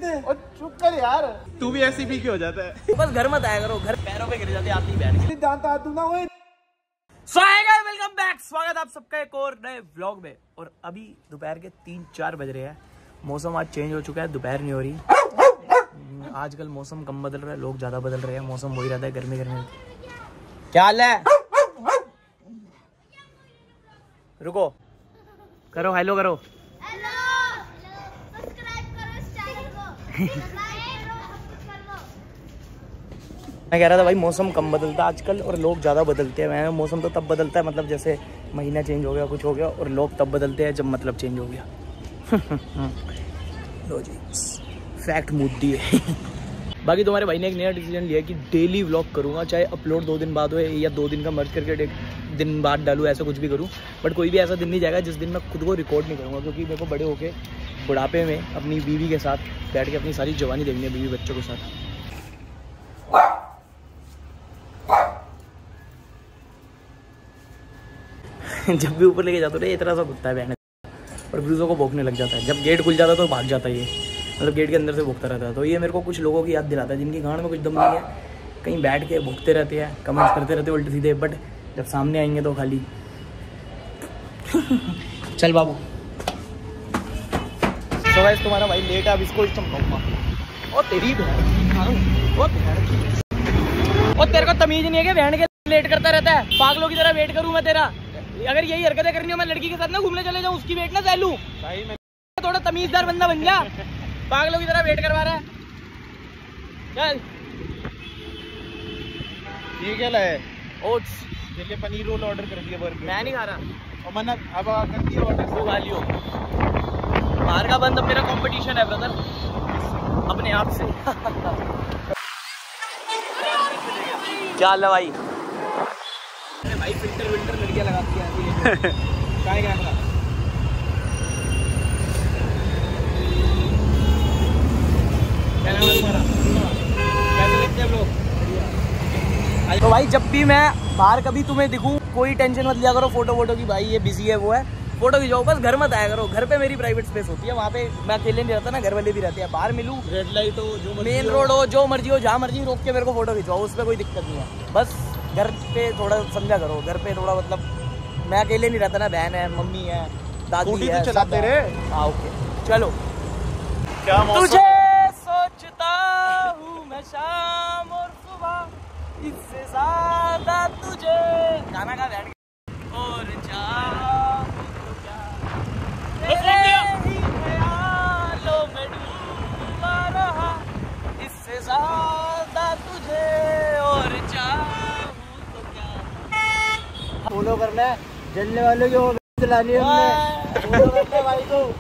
और चुप कर यार, तू भी ऐसी पी के हो जाता है। बस घर मत आया करो, घर पैरों पे गिर जाते आती बैठ के। जानता तू ना ओए। वेलकम बैक, स्वागत आप सबका एक और नए व्लॉग में। और अभी दोपहर के 3-4 बज रहे हैं। मौसम आज चेंज हो चुका है, दोपहर नहीं हो रही। आजकल मौसम कम बदल रहा है, लोग ज्यादा बदल रहे हैं। मौसम हो ही रहता है गर्मी गर्मी। क्या हाल है? रुको, करो हेलो करो। हेलो, सब्सक्राइब करो इस चैनल को, लाइक करो, मैं कह रहा था भाई मौसम कम बदलता है आजकल और लोग ज़्यादा बदलते हैं। मैं मौसम तो तब बदलता है मतलब जैसे महीना चेंज हो गया, कुछ हो गया, और लोग तब बदलते हैं जब मतलब चेंज हो गया। लो जी, फैक्ट मुद्दी है। बाकी तुम्हारे भाई ने एक नया डिसीजन लिया कि डेली व्लॉग करूँगा, चाहे अपलोड 2 दिन बाद हो या 2 दिन का मर्ज करके 1 दिन बाद डालूँ, ऐसा कुछ भी करूँ। बट कोई भी ऐसा दिन नहीं जाएगा जिस दिन मैं खुद को रिकॉर्ड नहीं करूँगा, क्योंकि मेरे को बड़े होके बुढ़ापे में अपनी बीवी के साथ बैठ के अपनी सारी जवानी देखनी है, बीवी बच्चों के साथ। जब भी ऊपर लेके जाते हो इतना सा कुत्ता है बहन, और ब्रूजों को भौंकने लग जाता है। जब गेट खुल जाता है तो भाग जाता है ये, मतलब गेट के अंदर से भौंकता रहता है। तो ये मेरे को कुछ लोगों की याद दिलाता है जिनकी गांड में कुछ दम नहीं है, कहीं बैठ के भौंकते रहते हैं, कमेंट्स करते रहते हैं उल्टे सीधे, बट जब सामने आएंगे तो खाली चल बाबू। तो गाइस तुम्हारा भाई लेट है, अब इसको चमकाऊंगा। और तेरी और तेरे को तमीज नहीं है कि बहन के लेट करता रहता है, पागलों की तरह वेट करूँ मैं तेरा? अगर यही हरकतें करनी हो, मैं लड़की के साथ ना घूमने चले जाऊँ, उसकी वेट ना सहलूं। भाई मैं थोड़ा तमीजदार बंदा बन जा, पागलों की तरह वेट करवा रहा है। चल ये क्या लाया? ओट्स, जल्दी पनीर रोल ऑर्डर कर दिया बर्गर। मैं नहीं खा रहा। और मैंने अब कर दिया ऑर्डर। तू खा लियो, बाहर का बंद। अब मेरा कंपटीशन है ब्रदर अपने आप से। क्या हाल है भाई? अरे भाई फिल्टर लड़कियां लगाती हैं काय कैमरा। क्या नाम है तुम्हारा? कैसे लगते हैं लोग? तो भाई जब भी मैं बाहर कभी तुम्हें दिखूं, कोई टेंशन मत लिया करो फोटो वोटो की, भाई ये बिजी है वो है, फोटो खिंचाओ, बस घर मत आया करो। घर पे मेरी प्राइवेट स्पेस होती है, वहाँ पे मैं अकेले नहीं रहता ना, घर वाले भी रहते हैं। बाहर मिलूं, रेड लाइट हो, जो मेन रोड हो, जो मर्जी हो, जहाँ मर्जी रोक के मेरे को फोटो खिंचवाओ, उसमें कोई दिक्कत नहीं है। बस घर पे थोड़ा समझा करो, घर पे थोड़ा मतलब मैं अकेले नहीं रहता ना, बहन है, मम्मी है, दादी है, चलाते रहे। हाँ ओके चलो। क्या तुझे सोचता हूँ मैं शाम और सुबह, इससे ज्यादा तुझे गाना का बैठ और ख्यालों में डूबा रहा, इससे ज्यादा तुझे और चाहूं तो क्या। फॉलो करना है, जलने वालों की वो चलानी है हमने। फॉलो करना है भाई को।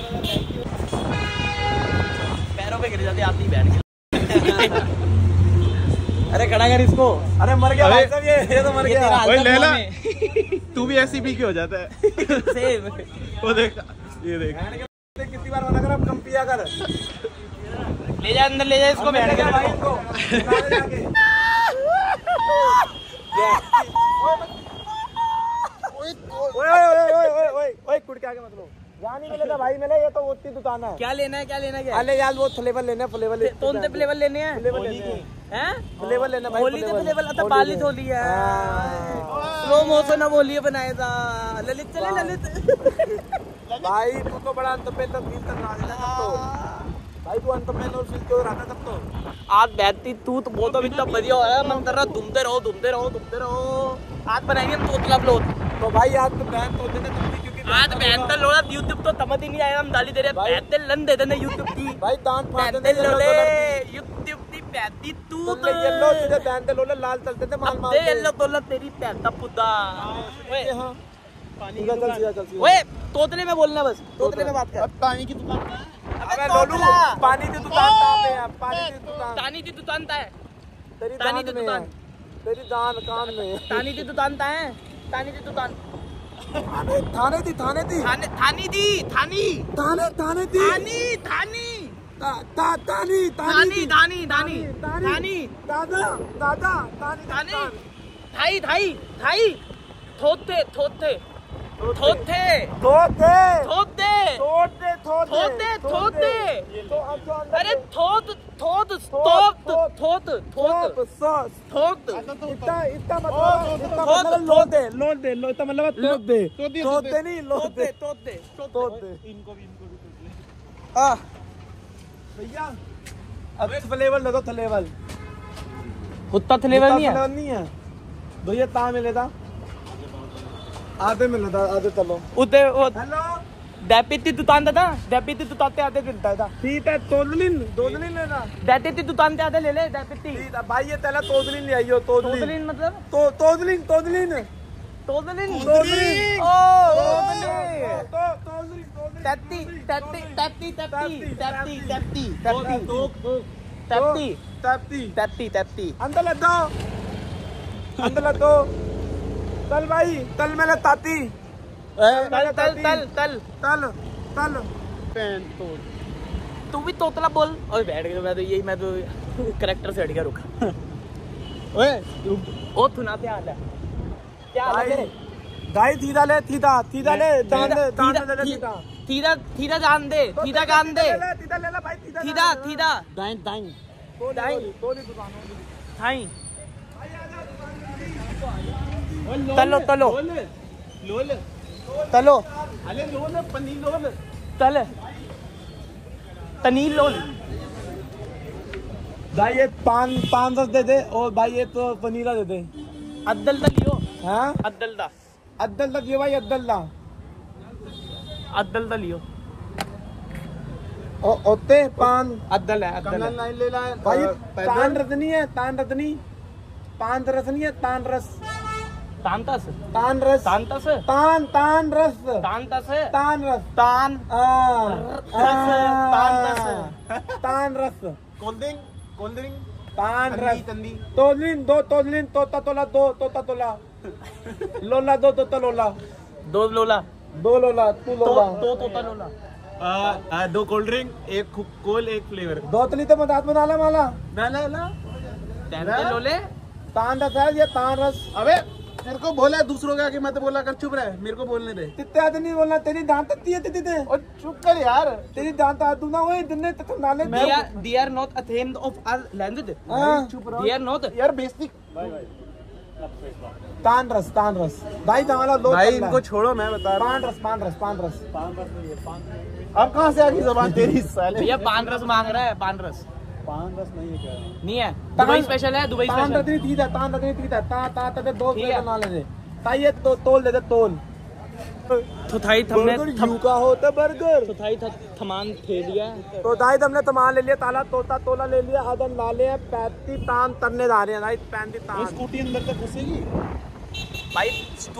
पैरों पे गिर जाते आती बैठ के। अरे खड़ा कर इसको। अरे मर गया भाई साहब, ये तो मर गया। ओए लैला, तू भी ऐसी पी के हो जाता है। सेम। वो देख, ये देख कितनी बार मना कर, अब कम पिया कर। ले जा अंदर, ले जा इसको बैठ के भाई इसको जाके। ओए कुड़ के आगे मत लो, यहाँ नहीं मिलेगा भाई, मिले ये तो वो दुकान है। क्या लेना है, क्या लेना है? अरे यार वो फ्लेवर लेना है, फ्लेवर कौन से फ्लेवर लेने हैं? फ्लेवर लेने हैं, फ्लेवर लेना भाई। होली तो फ्लेवर आता, बाली होली है। स्लो मोशन अब होली बनाया था। ललित चले ललित। भाई तू तो बड़ा अंत पे तब्दील कर रहा है तो भाई, तू अंत में और फिर क्यों रहा तब तो आज बैठती तू तो वो तो इतना बढ़िया हो रहा है, मन कर रहा घूमते रहो घूमते रहो घूमते रहो। आज बनाएंगे हम तोतला अपलोड। तो भाई आज तो बहन तो देते तुम भी, क्योंकि आज बहन तो लोड़ा यूट्यूब तो समझ ही नहीं आएगा, हम डाली दे रहे बैठते लन दे देने यूट्यूब की। भाई दांत फाड़ बैठते देते लोले यूट्यूब की बैठती तू तो येलो, तुझे बहन लोले लाल चलते थे माल माल दे येलो तोला तेरी पैंता पुदा। हां पानी का चल। ओए तोतले में बोलना, बस तोतले में बात कर। अब पानी की दुकान है। अबे लोलू पानी की दुकान कहां पे है? पानी की दुकान, तानी की दुकान ता है, तेरी तानी की दान में दुकान, है, तेरी दान कान में है। तानी की दुकान ता है, तानी की दुकान, थाने दी थानी दी थानी थाने दी थानी तानी थानी थानी थानी थानी दादा दादा थानी थाई थाई थाई थोथे थोथे थोथे थोते थोथे थोते थोते थोते तो अब तो अंदर अरे थोत थोत थोत थोत थोत थोत इतना मतलब लोट दे इतना मतलब थोते नहीं लोटे तोते थोते इनको भी भैया अब फ्लेवर दे दो फ्लेवर हुत्ता फ्लेवर नहीं है नहीं है भैया ता मिले था आधे मिले था आधे चलो उते वो हेलो दैपिति तू तांदा था दैपिति तू ताते आते गिरता था ठीक है तोदलिन लेना दैपिति तू तांते आते ले ले दैपिति ठीक है भाई ये तेला तोदलिन ले आइयो तोदलिन तोदलिन मतलब तोदलिन तोदलिन तोदलिन ओ तोदलिन तत्ती तत्ती तत्ती तत्ती तत्ती तत्ती तत्ती तप्ती तत्ती तत्ती अंदर ले दो तल भाई तल में ताती तल तल तल तल तल तल तू भी तोतला बोल ओए बैठ गया मैं तो करैक्टर से हट गया रुक ओए ओ थुना पे आ जा क्या हाल है गाय थीदा ले थीदा ले दान दे थीदा जान दे थीदा कान दे थीदा ले ले भाई थीदा दाएं तोली दुकानों थाई तलो तलो तलो अरे लोल पनीर लोल तल तनील लोल भाई ये पान रस दे दे और भाई ये तो पनीरा दे दे अद्दल दा लियो हाँ अद्दल दा ये भाई अद्दल दा लियो ओते पान अद्दल है कमला लाइन ले ला भाई तान रस नहीं है तान रस नहीं तान रस तांतस तान रस तांतस तान रस तांतस तान रस तान तान रस कोल्ड ड्रिंक तान रस तोदलिन तोता तोला लोला दो तोता लोला दो लोला तू लोला तोता लोला दो कोल्ड ड्रिंक एक कोल एक फ्लेवर दो तली तो मदात बना ला माला तैनते लोले तान रस है ये तान रस अबे तेरे को बोला दूसरों का कि मैं तो बोला कर चुप रहे मेरे को बोलने दे तित्ते आदमी नहीं बोलना तेरी दांत तत्ती है तित्ते और चुप कर यार तेरी दांत आदू ना होए दिने तक नाले they are not ashamed of our language they are not यार बेसिक तान रस भाई दाला लो भाई इनको छोड़ो मैं बता रहा हूँ पान रस अब कहाँ से आ गई जबान तेरी साले भैया पान रस मांग रहा है पान रस नहीं है क्या नहीं है दुबई स्पेशल है दुबई तान स्पेशल रतनी थी तान रतनी थी ता दो ठीक है। बना ले ताई ये तोल दे तोल थुथाई थमने यू का होता बर्गर थुथाई थमान थे लिया तो दाई हमने तमान ले लिया ताला तोला ले लिया आदम लाले हैं 35 तान तरने जा रहे हैं दाई 35 तान स्कूटी अंदर तक घुसेगी भाई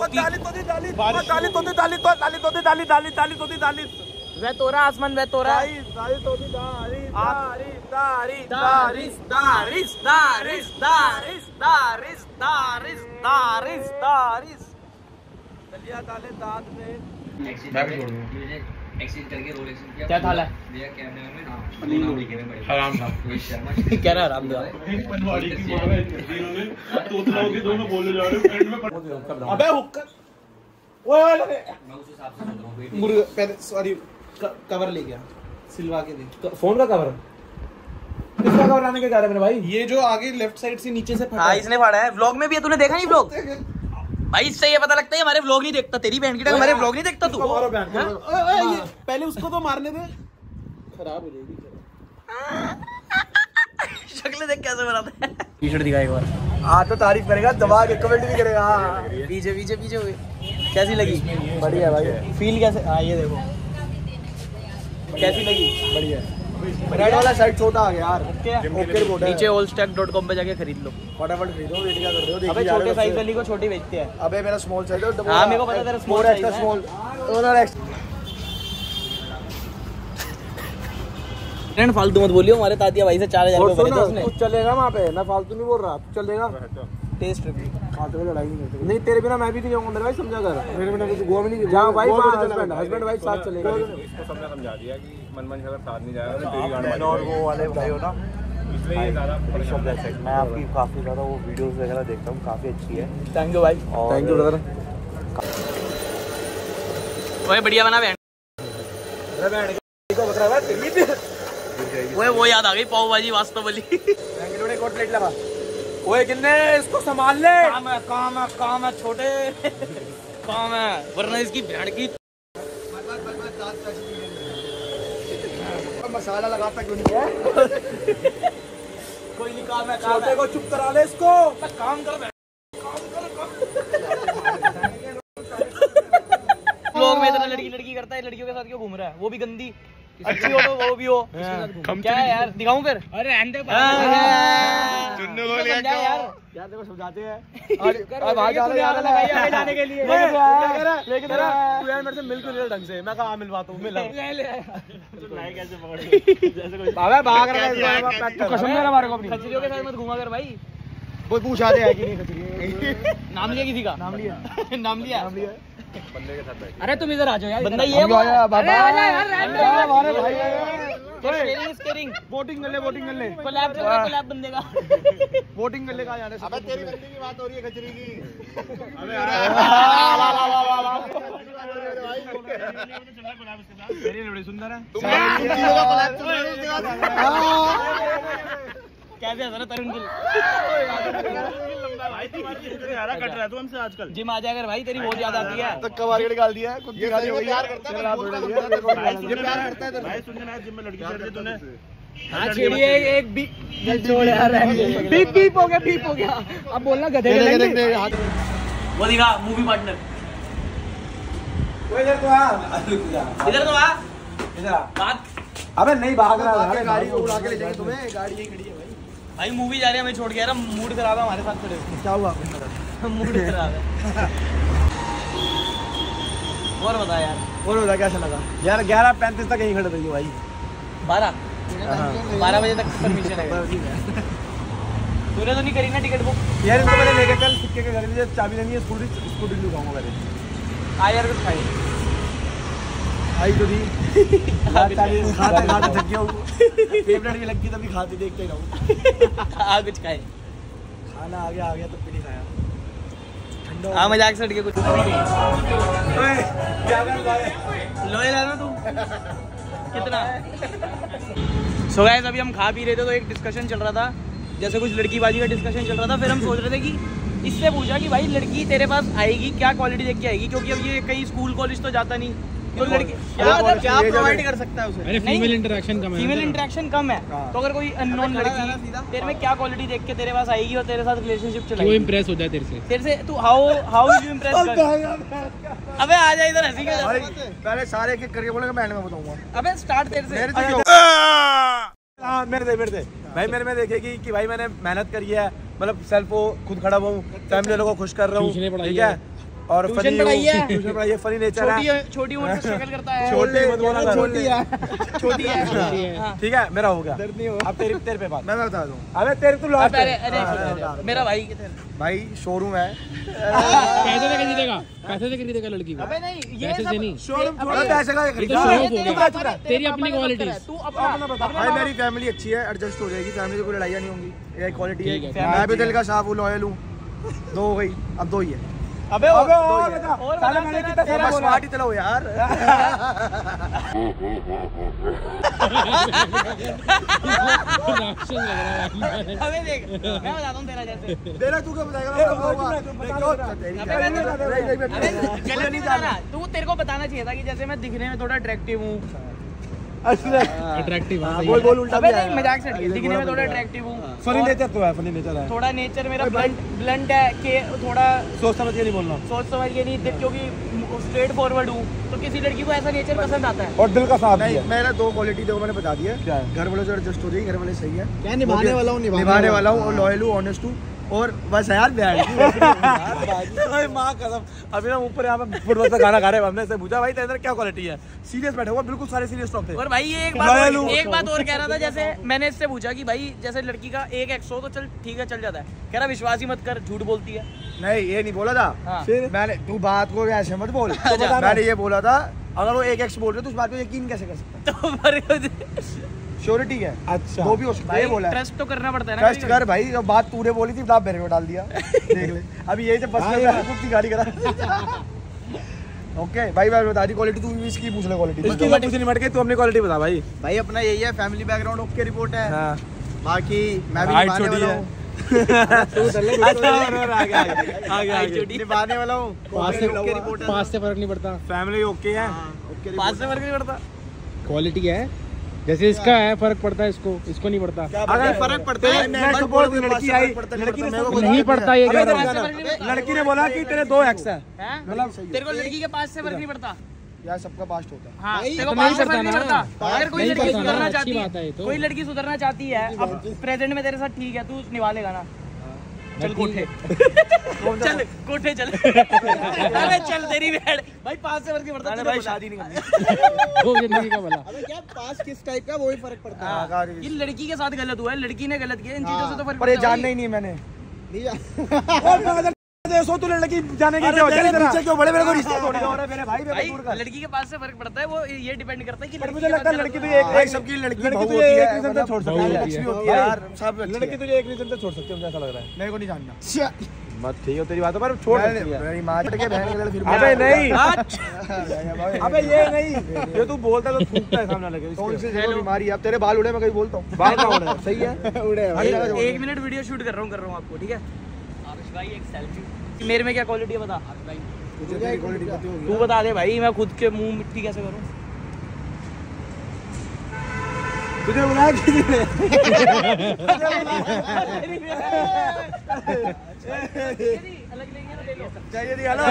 डाली वे तोरा आसमान वे तोरा क्या थाला है क्या रहा आराम दो अबे हुक्का मुर्गा पहले सॉरी कवर ले गया सिलवा के दे फोन का कवर किसका कवर आने के जा रहे मेरे भाई ये जो आगे लेफ्ट साइड से नीचे से फटा हाँ इसने फाड़ा है व्लॉग में भी है तूने देखा नहीं व्लॉग भाई इससे ये पता लगता है हमारे व्लॉग नहीं देखता तेरी बहन की टंग हमारे व्लॉग नहीं देखता तू मारो बहन को। ये पहले उसको तो मारने दे खराब हो जाएगी शक्ल देख कैसे बनाता है टी शर्ट दिखा एक बार हाँ तो तारीफ करेगा दबा के कमेंट भी करेगा पीछे कैसी लगी बढ़िया भाई फील कैसे हाँ ये देखो कैसी लगी बढ़िया रेड वाला साइड छोटा आ गया यार ओके रिपोर्ट है नीचे allstack.com पे जाके खरीद लो फटाफट खरीदो वेट क्या कर रहे हो अबे छोटे साइज वाली को छोटी बेचते हैं अबे मेरा स्मॉल साइज है हाँ मेरे को पता तेरा स्मॉल साइज है स्मॉल और एक्स्ट्रा फ्रेंड फालतू मत बोलियो हमारे तातिया भाई से 4000 रुपए भरे थे उसने कुछ चलेगा वहाँ पे मैं फालतू नहीं बोल रहा चलेगा टेस्ट रिव्यू फालतू में लड़ाई नहीं करते नहीं तेरे बिना मैं भी नहीं जाऊंगा मेरे भाई समझा कर मेरे बिना तो गोवा में नहीं जहाँ भाई हस्बैंड वाइफ साथ चलेगा इसको सबने समझा दिया कि मन अगर साथ नहीं जाएगा तो तेरी गाड़ी और वो वाले भाई हो ना इसलिए ये ज़्यादा मैं आपकी काफ़ी ज़्यादा वो वीडियोस वगैरह देखता हूँ काफ़ी अच्छी है थैंक यू भाई थैंक यू ब्रदर ओए बढ़िया बना बहन। ओए वो याद आ गई पाव भाजी वास्तव वाली। प्लेट लगा। ओए किन्ने इसको संभाल ले। काम है छोटे। काम है वरना इसकी भेड़ की मसाला लगाता क्यों नहीं है? कोई नहीं काम है। छोटे को चुप करा ले इसको। काम कर लोग में इतना लड़की करता है, लड़कियों के साथ क्यों घूम रहा है? वो भी गंदी अच्छी हो तो वो भी हो। क्या है यार दिखाऊं फिर? अरे अंडे यार देखो समझाते हैं जाने के लिए लेकिन तू यार मेरे से मिल क्यों ढंग से? मैं कहाँ मिलवाता हूँ? मिला भाग रहा है कसम मेरा मारे को अपनी खचरियों के साथ मत घुमा कर भाई। कोई पूछाते हैं कि नहीं खचरी? नाम लिया किसी का? नाम लिया नाम लिया। बंदे के साथ बैठ। अरे तुम इधर आ जाओ यार। बंदा ये वोटिंग कर ले कोलैब चल रहा है, कोलैब बंदे का। वोटिंग कर ले कहाँ जाने से? अबे तेरी बंदी की बात हो रही है खचरी की। मेरी बड़ी सुंदर है। कैसे हंस रहा तरुण गिल? कट रहा है तू हमसे आजकल। जिम आ जाकर भाई तेरी बहुत याद आती है। तक कबार के निकाल दिया है। कुछ ये सही में प्यार करता है। ये प्यार करता है। भाई सुन ना जिम में लड़की छेड़ दी तूने। हाँ छेड़िए एक भी छोड़ यार। बीप हो गया। अब बोलना गधे के वो दिखा मूवी पार्टनर। इधर तो आ। इधर आ बात। अबे नहीं भाग रहा है। गाड़ी को उड़ा के ले जाएंगे तुम्हें। गाड़ी यही खड़ी है भाई। भाई मूवी जा रही है, हमें छोड़ के यार मूड खराब है हमारे साथ खड़े हो। क्या हुआ? मूड खराब है। और बता यार। और बता कैसा लगा यार? 11:35 तक यहीं खड़े रहिए भाई। 12 बजे तक परमिशन है। तूने तो नहीं करी ना टिकट बुक? यार इनको पहले लेके चल सिक्के के घर में चाबी नहीं है। स्कूटी लुकाऊंगा पहले। आ यार कुछ खाई आई तो दी खाते थक गया हूँ। फेवरेट भी लग गई तभी खाते देखते ही रहूँ। आ कुछ खाए। खाना आ गया तब भी नहीं खाया। ठंडा हाँ मजाक से हट के कुछ क्या कर रहा है? लोहे लाना तू कितना? सो गाइस अभी हम खा पी रहे थे तो एक डिस्कशन चल रहा था, जैसे कुछ लड़कीबाजी का डिस्कशन चल रहा था। फिर हम सोच रहे थे कि इससे पूछा कि भाई लड़की तेरे पास आएगी क्या क्वालिटी देख के आएगी, क्योंकि अब ये कहीं स्कूल कॉलेज तो जाता नहीं तो लड़की क्या प्रोवाइड कर सकता है उसे? अरे फीमेल इंटरेक्शन कम है। तो अगर कोई अननोन लड़की तेरे में क्या क्वालिटी देख के तेरे पास आएगी और तेरे साथ रिलेशनशिप चलाएगी? वो इंप्रेस हो जाए तेरे से तू हाउ विल यू इंप्रेस कर? अबे आ जा इधर हंसी के भाई पहले सारे एक करके बोलेगा मैं बताऊंगा। अबे स्टार्ट तेरे से। मेरे दे भाई मेरे में देखेगी कि भाई मैंने मेहनत करी है, मतलब सेल्फ को खुद खड़ा हुआ हूँ, फैमिली लोगों को खुश कर रहा हूँ, ठीक है। और ट्यूशन पढ़ाई है, फनी नेचर है, छोटी उम्र से स्ट्रगल करता है। छोटी है, ठीक है। मेरा हो गया। अब तेरे पे बात मैं बता दूं। अबे तेरे तू लास्ट अरे मेरा भाई शोरूम है। पैसे से खरीदेगा लड़की को? अबे नहीं ये पैसे से नहीं। शोरूम पैसे का खरीदा। तेरी अपनी क्वालिटी। तू अपना बता। भाई मेरी फैमिली अच्छी है, एडजस्ट हो जाएगी, फैमिली से कोई लड़ाइयाँ नहीं होंगी, ये क्वालिटी है। मैं भी दिल का साफ हूँ, लॉयल हूँ। 2 हो गई, अब 2 ही है। अबे और साले मैंने कितना तेरा बोला? पार्टी चलाओ यार। अबे देख मैं बताता हूँ तेरा जैसे तेरा तू क्या बताएगा? तू तेरे को बताना चाहिए था कि जैसे मैं दिखने में थोड़ा अट्रैक्टिव हूँ। अट्रैक्टिव बोल उल्टा भी है। मजाक से दिखने में थोड़ा अट्रैक्टिव हूँ। फनी नेचर तो है, फनी नेचर है। थोड़ा नेचर मेरा ब्लंट है कि थोड़ा सोच समझ के नहीं बोलना, सोच समझ के नहीं, क्योंकि स्ट्रेट फॉरवर्ड हूँ तो किसी लड़की को ऐसा नेचर पसंद आता है। और दिल का साफ नहीं। मेरा 2 क्वालिटी देखो मैंने बता दिया। घर वालों से एडजस्ट हो जाएगी, घर वाले सही है, क्या निभाने वाला हूँ और लॉयल हूँ, ऑनेस्ट हूँ और बस यार माँ कसम। अभी ना ऊपर यहाँ पे फुटबॉल से खाना खा रहे हैं, हमने से पूछा भाई तेरे अंदर क्या क्वालिटी है? सीरियस बैठे हुआ, बिल्कुल सारे सीरियस टॉक थे। और भाई ये एक बात और कह रहा था, जैसे मैंने इससे पूछा कि भाई जैसे लड़की का 1 एक्स हो तो चल ठीक है चल जाता है, कह रहा विश्वास ही मत कर, झूठ बोलती है। नहीं ये नहीं बोला था। हाँ। फिर मैंने तू बात को ऐसे मत बोल। मैंने ये बोला था अगर वो 1 एक्स बोल रहे तो उस बात पे यकीन कैसे कर सकता? तो श्योरिटी है। अच्छा वो भी उसको ये बोला है। ट्रस्ट तो करना पड़ता है ना। ट्रस्ट कर भाई, जो बात तूने बोली थी आप मेरे को डाल दिया। देख ले अभी यही तो बस में कुत्ती गाड़ी करा। ओके भाई भाई बता दी क्वालिटी, तू भी इसकी पूछ ले क्वालिटी। इसकी मत नहीं मट के, तू अपनी क्वालिटी बता भाई। भाई अपना यही है, फैमिली बैकग्राउंड ओके रिपोर्ट है। हां बाकी मैं भी हाइट निभाने छोटी वाला है। हूँ। निभाने वाला हूँ। ओके रिपोर्ट है। 5 से फर्क नहीं पड़ता, फैमिली ओके है, ओके 5 से फर्क नहीं पड़ता। क्वालिटी है जैसे इसका है फर्क पड़ता है, इसको नहीं पड़ता। अगर फर्क पड़ता है, मैं सपोर्ट लड़की आई, लड़की ने नहीं पड़ता ये कह रहा हूँ। लड़की ने बोला कि तेरे 2 एक्स है, मतलब तेरे को लड़की के 5 से फर्क नहीं पड़ता। यार सबका पास्ट होता है। हाँ, तेरे को तो 5 नहीं से फर्क पड़ता नहीं ना। पड़ता। अगर कोई नहीं लड़की पड़ता ना, सुधरना अच्छी चाहती बात है ये है, तो। कोई लड़की सुधरना चाहती है, अब प्रेजेंट में तेरे साथ ठीक है, तू निभा लेगा ना। चल कोठे चल कोठे चल। अबे चल तेरी भेड़ भाई, 5 से फर्क नहीं पड़ता। भाई शादी नहीं करनी, वो जिंदगी का भला। अबे क्या पास किस टाइप का, वो ही फर्क पड़ता है। हाँ, ये लड़की के साथ गलत हुआ है, लड़की ने गलत किया, इन चीजों से तो फर्क पर ये पड़ता है। जानना ही नहीं है मैंने। नहीं जा- सो तू लड़की जाने की क्या वजह है? पीछे क्यों बड़े मेरे को रिश्ते तोड़ रहा है मेरे भाई, मेरे को दूर कर। लड़की के 5 से फर्क पड़ता है, वो ये डिपेंड करता है कि पर लड़की मुझे के लगता है साथ लड़की गलत तो हुआ है। एक सबकी लड़की तुझे एक रीजन से छोड़ सकती है, अच्छी होती है यार, सब लड़की तुझे एक रीजन से छोड़ सकती है, मुझे ऐसा लग रहा है। मेरे को नहीं जानना मत, ठीक है तेरी बात है, पर छोड़ सकती है। मेरी मां के बहन के लड़ फिर अबे नहीं, अबे ये नहीं, ये तू बोलता है तो थूकता है सामने लगे। कौन सी बीमारी है? अब तेरे बाल उड़े, मैं कहीं बोलता हूँ बाल ना उड़े, सही है उड़े। 1 मिनट वीडियो शूट कर रहा हूँ आपको, ठीक है? आरुष भाई एक सेल्फी मेरे में क्या क्वालिटी है बता। तू बता दे भाई, मैं खुद के मुंह मिट्टी कैसे करूं? तुझे बुलाया किसी ने? अलग लेंगे ना, ले लो। चाहिए दिखा लो।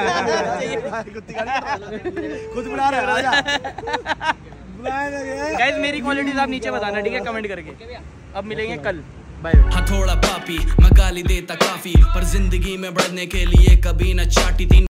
खुद बुला रहा है राजा। बुलाया नहीं। गाइस मेरी क्वालिटीज आप नीचे बताना, ठीक है, कमेंट करके। अब मिलेंगे कल, बाय। हथौड़ा पापी मैं गाली देता काफी, पर जिंदगी में बढ़ने के लिए कभी न चाटी थी।